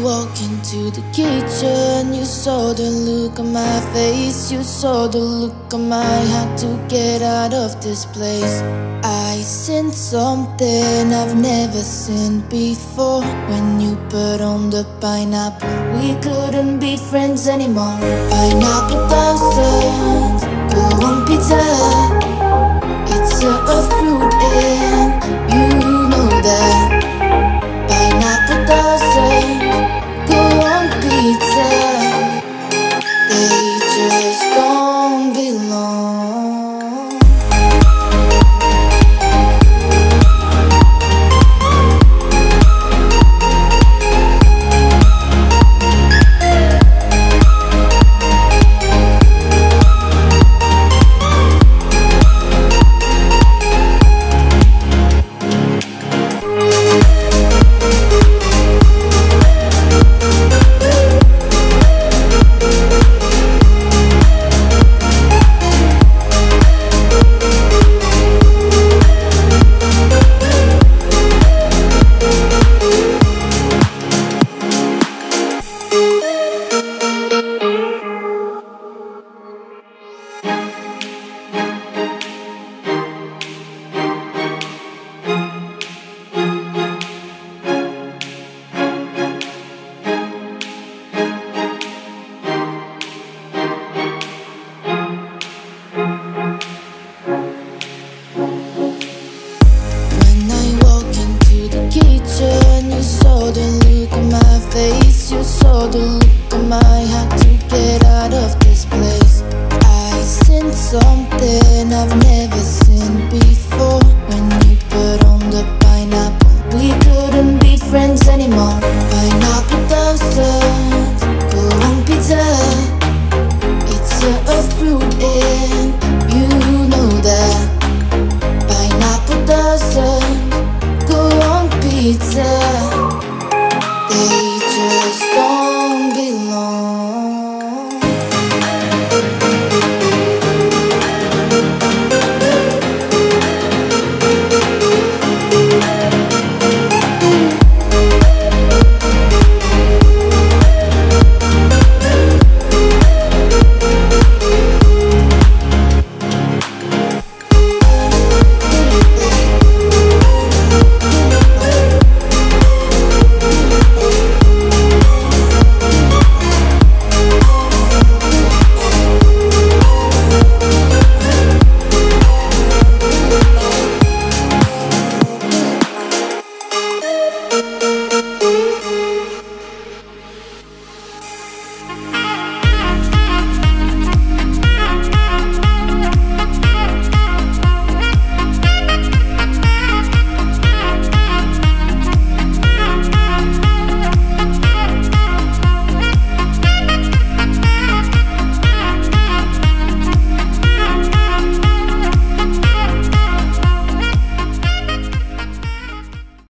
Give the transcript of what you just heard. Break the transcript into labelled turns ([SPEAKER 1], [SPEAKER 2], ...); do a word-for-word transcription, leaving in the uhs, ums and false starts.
[SPEAKER 1] walk into the kitchen, you saw the look on my face, you saw the look on my heart to get out of this place. I seen something I've never seen before. When you put on the pineapple, we couldn't be friends anymore. Pineapple thousands, go on pizza. It's a, a fruit and you know that. Pineapple doesn't go on pizza. They just don't belong. You saw the look on my face, you saw the look on my heart to get out of this place. I seen something I've never seen before. When you put on the pineapple, we couldn't be friends anymore. Pineapple thousands, go on pizza. It's a, a fruit and you know that. Pineapple doesn't go on pizza.